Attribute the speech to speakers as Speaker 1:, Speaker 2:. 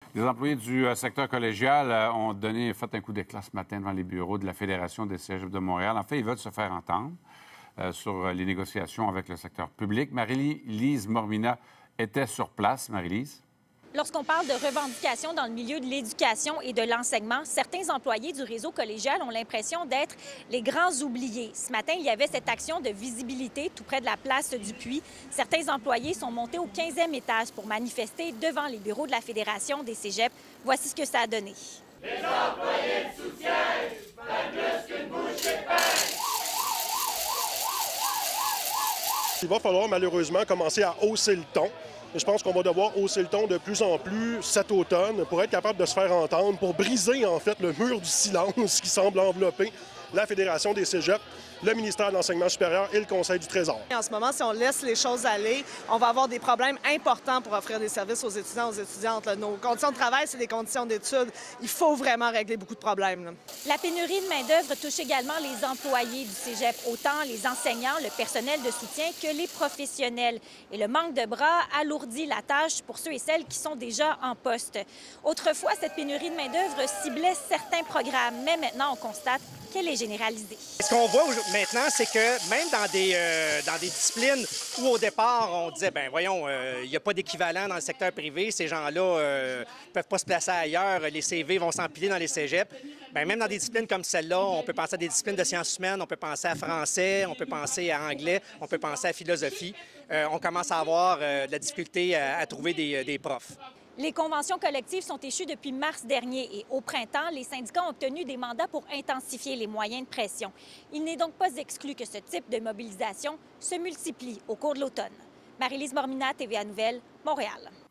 Speaker 1: Les employés du secteur collégial ont fait un coup d'éclat ce matin devant les bureaux de la Fédération des cégeps de Montréal. En fait, ils veulent se faire entendre sur les négociations avec le secteur public. Marie-Lise Mormina était sur place. Marie-Lise?
Speaker 2: Lorsqu'on parle de revendications dans le milieu de l'éducation et de l'enseignement, certains employés du réseau collégial ont l'impression d'être les grands oubliés. Ce matin, il y avait cette action de visibilité tout près de la place du Puy. Certains employés sont montés au 15e étage pour manifester devant les bureaux de la Fédération des cégeps. Voici ce que ça a donné.
Speaker 3: Les employés de soutien valent plus qu'une bouchée de pain!
Speaker 4: Il va falloir malheureusement commencer à hausser le ton. Je pense qu'on va devoir hausser le ton de plus en plus cet automne pour être capable de se faire entendre, pour briser en fait le mur du silence qui semble envelopper la Fédération des cégeps, le ministère de l'Enseignement supérieur et le Conseil du Trésor.
Speaker 5: En ce moment, si on laisse les choses aller, on va avoir des problèmes importants pour offrir des services aux étudiants, aux étudiantes. Nos conditions de travail, c'est des conditions d'études. Il faut vraiment régler beaucoup de problèmes. Là.
Speaker 2: La pénurie de main-d'œuvre touche également les employés du cégep, autant les enseignants, le personnel de soutien que les professionnels. Et le manque de bras alourdit la tâche pour ceux et celles qui sont déjà en poste. Autrefois, cette pénurie de main-d'œuvre ciblait certains programmes, mais maintenant, on constate qu'elle est généralisée.
Speaker 6: Ce qu'on voit maintenant, c'est que même dans des disciplines où au départ, on disait, ben voyons, il n'y a pas d'équivalent dans le secteur privé, ces gens-là ne peuvent pas se placer ailleurs, les CV vont s'empiler dans les cégeps. Bien, même dans des disciplines comme celle-là, on peut penser à des disciplines de sciences humaines, on peut penser à français, on peut penser à anglais, on peut penser à philosophie. On commence à avoir de la difficulté à trouver des profs.
Speaker 2: Les conventions collectives sont échues depuis mars dernier et au printemps, les syndicats ont obtenu des mandats pour intensifier les moyens de pression. Il n'est donc pas exclu que ce type de mobilisation se multiplie au cours de l'automne. Marie-Lise Mormina, TVA Nouvelles, Montréal.